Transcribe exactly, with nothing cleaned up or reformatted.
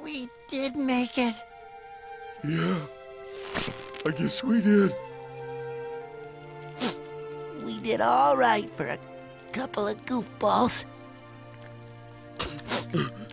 We did make it. Yeah, I guess we did. We did all right for a couple of goofballs.